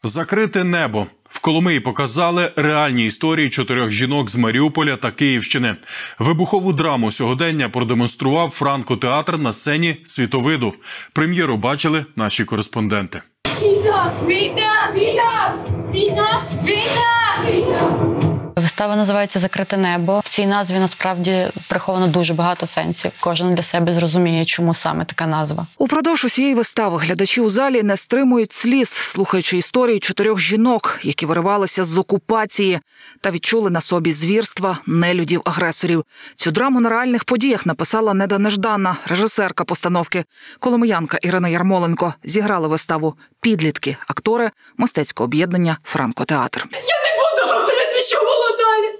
Закрите небо. В Коломиї показали реальні історії 4 жінок з Маріуполя та Київщини. Вибухову драму сьогодення продемонстрував Франко-театр на сцені «Світовиду». Прем'єру бачили наші кореспонденти. Війна! Війна! Війна! Війна! Війна! Війна! Вистава називається «Закрите небо». В цій назві, насправді, приховано дуже багато сенсів. Кожен для себе зрозуміє, чому саме така назва. Упродовж усієї вистави глядачі у залі не стримують сліз, слухаючи історії 4 жінок, які виривалися з окупації та відчули на собі звірства нелюдів-агресорів. Цю драму на реальних подіях написала Неда Нежданна, режисерка постановки. Коломиянка Ірина Ярмоленко зіграла виставу «Підлітки», актори мистецького об'єднання «Франко-театр». Я не буду говорити, що було далі.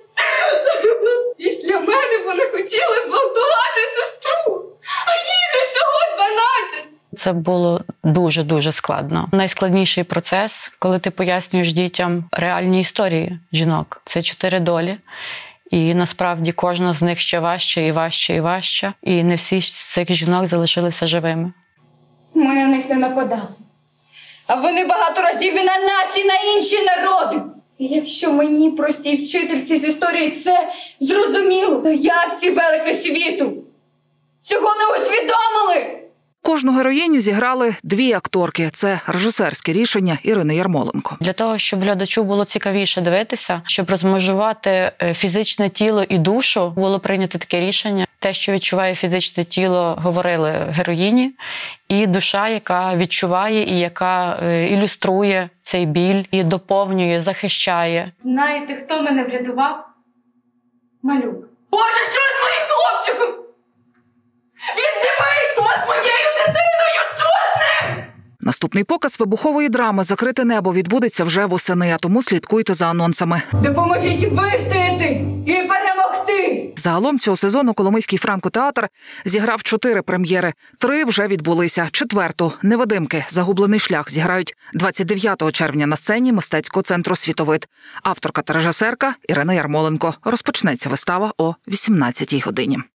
Після мене вони хотіли зґвалтувати сестру, а їй же всього 12. Це було дуже-дуже складно. Найскладніший процес, коли ти пояснюєш дітям реальні історії жінок. Це 4 долі. І насправді кожна з них ще важче і важче і важче. І не всі з цих жінок залишилися живими. Ми на них не нападали. А вони багато разів і на нас, і на інші народи. І якщо мені, простій вчительці з історії, це зрозуміло, то як ці велики світу цього не усвідомили? Кожну героїню зіграли 2 акторки. Це режисерське рішення Ірини Ярмоленко. Для того, щоб глядачу було цікавіше дивитися, щоб розмежувати фізичне тіло і душу, було прийнято таке рішення. Те, що відчуває фізичне тіло, говорили героїні, і душа, яка відчуває і яка ілюструє цей біль, і доповнює, захищає. Знаєте, хто мене врятував? Малюк. Боже, що з моїм хлопчиком? Він живий! Хто з моєю дитиною? Що з ним? Наступний показ вибухової драми «Закрите небо» відбудеться вже восени, а тому слідкуйте за анонсами. Допоможіть вистояти і перемогти! Загалом цього сезону Коломийський Франко-театр зіграв 4 прем'єри. 3 вже відбулися. 4-ту «Невидимки. Загублений шлях» зіграють 29 червня на сцені мистецького центру «Світовид». Авторка та режисерка Ірина Ярмоленко. Розпочнеться вистава о 18-й годині.